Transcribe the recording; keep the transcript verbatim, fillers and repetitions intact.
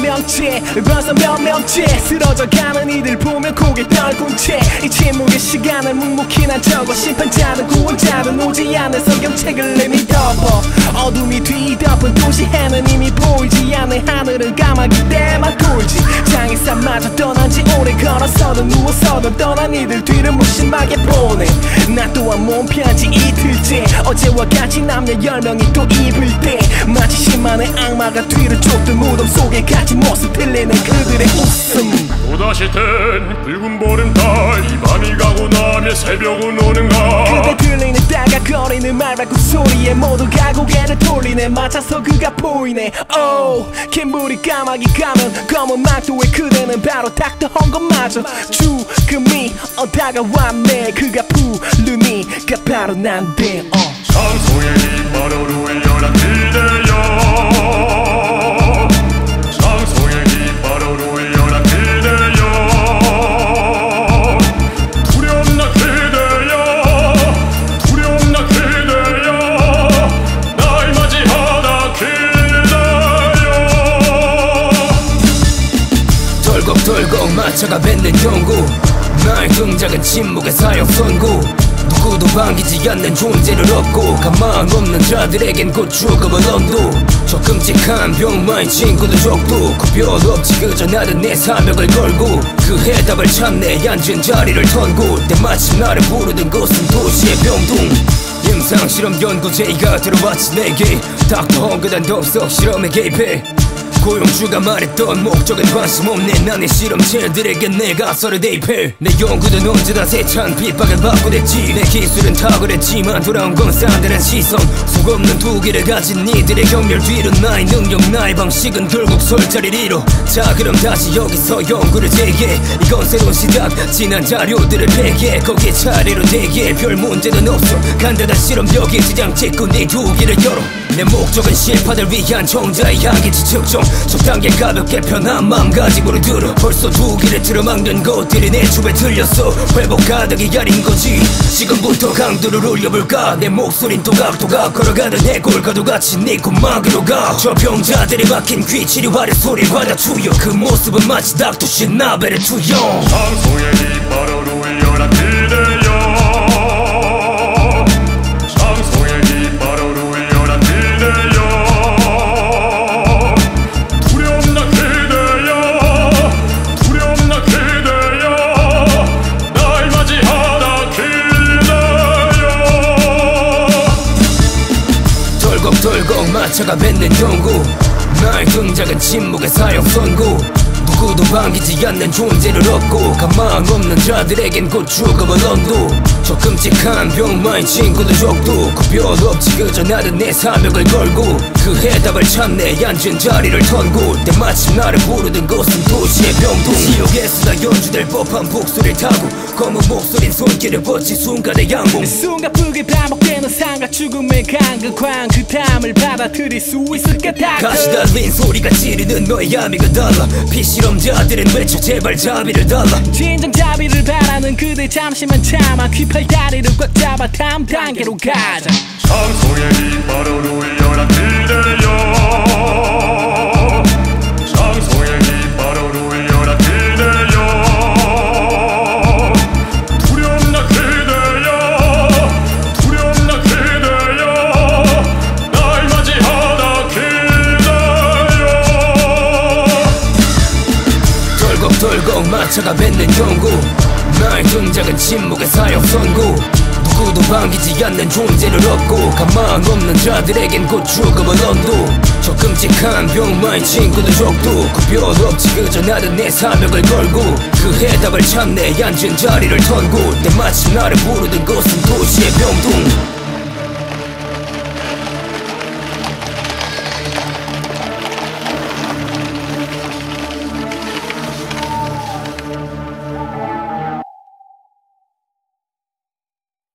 명째 벌써 몇 명째 쓰러져가는 이들 보며 고개 떨군 채 이 침묵의 시간을 묵묵히 난 적어 심판자든 구원자든 오지 않는 성경책을 내미 덮어 어둠이 뒤덮은 도시에는 이미 보이지 않는 하늘은 까마귀 때만 돌지 장애산마저 떠난 지 오래 걸어서도 누워서도 떠난 이들 뒤를 무심하게 보내 나 또한 몸 편지 이틀째 어제와 같이 남녀 열 명이 또 입을 때 마치 십만의 악마가 뒤를 쫓던 무덤 속에 갇힌 모습 들리는 그들의 웃음 또다시 된 붉은 보름달 이 밤이 가고 나면 새벽은 오는가 그때 들리는 따가거리는 말발굽 소리에 모두가 고개를 돌리네 맞아서 그가 보이네 오 김부리 까마귀 가면 검은 망토에 그대는 바로 닥터 헝건마저 죽음이 어 다가왔네 그가 부르니가 바로 난데 어. 장소의 이 바로로 열한 그대여 장소의 이 바로로 열한 그대여 두렵나 그대여 두렵나 그대여 날 맞이하다 그대여 덜컥덜컥 맞춰가 뱉는 경고 나의 등장은 침묵의 사형 선고 누구도 반기지 않는 존재를 얻고 가망 없는 자들에겐 곧 죽음은 언도 저 끔찍한 병마인 친구도 적도 구별 없지 그저 나는 내 사명을 걸고 그 해답을 찾네 앉은 자리를 턴곳 때마침 나를 부르던 곳은 도시의 병동 임상실험 연구제의가 들어왔지 내게 닥터 헝그단 덥석 실험에 개입해 고용주가 말했던 목적은 관심 없네 나의 실험체들에게 내가 썰을 대입해 내 연구는 언제나 세찬 핍박을 받고 됐지 내 기술은 탁월했지만 돌아온 건 싸늘한 시선 속 없는 두기를 가진 이들의 경멸 뒤로 나의 능력 나의 방식은 결국 설자리를 잃어 자 그럼 다시 여기서 연구를 재개 이건 새로운 시작 지난 자료들을 폐기해 거기에 차례로 대기해 별 문제는 없어 간단한 실험 벽에 지장 찍고 네 두기를 열어 내 목적은 실파들 위한 정자의 향기치 측정 적당히 가볍게 편한 마음가짐으로 들어 벌써 두 길을 틀어막는 것들이 내 춤에 들렸어 회복 가득이 야린 거지 지금부터 강도를 올려볼까 내 목소린 또각또각 걸어가는 해골과도 같이 네 콧막으로 가 저 병자들이 막힌 귀 치료하려 소리 받아주여 그 모습은 마치 닥터 신나벨의 투영 장소의 이 바로로 열한 그대여 장소의 이 바로로 열한 그대여 두렵나 그대여 두렵나 그대여 날 맞이하다 그대여 덜컥덜컥 맞춰가 뱉는 경고 나의 등장은 침묵의 사형 선고 누구도 반기지 않는 존재를 얻고 가망 없는 자들에겐 곧 죽음은 언도 저 끔찍한 병마인 친구도 적도 구별 없지 그저 나는 내 사명을 걸고 그 해답을 찾네 앉은 자리를 턴곳 때마침 나를 부르던 곳은 도시의 병동 지옥에서 나 연주될 법한 복수를 타고 검은 목소린 손길을 뻗친 순간의 양봉 숨가쁘게 반복되는 삶과 죽음의 간극한 그 탐을 받아들일 수 있을까 닥터 가시 달린 소리가 찌르는 너의 야미가 달라 피실험자들은 외쳐 제발 자비를 달라 진정 자비를 바라는 그대 잠시만 참아 귀팔다리를 꽉 잡아 다음 단계로 가자 장소의 이 바로로 열한 그대여 장소의 이 바로로 열한 그대여 두렵나 그대여 두렵나 그대여 날 맞이하다 그대여 덜컥덜컥 맞춰가 뱉는 경고 나의 등장은 침묵의 사형 선고 누구도 반기지 않는 존재를 얻고 가망 없는 자들에겐 곧 죽음은 언도 저 끔찍한 병마인 친구도 적도 구별 없지 그저 나는 내 사명을 걸고 그 해답을 찾네 앉은 자리를 턴곳 때마침 나를 부르던 곳은 도시의 병동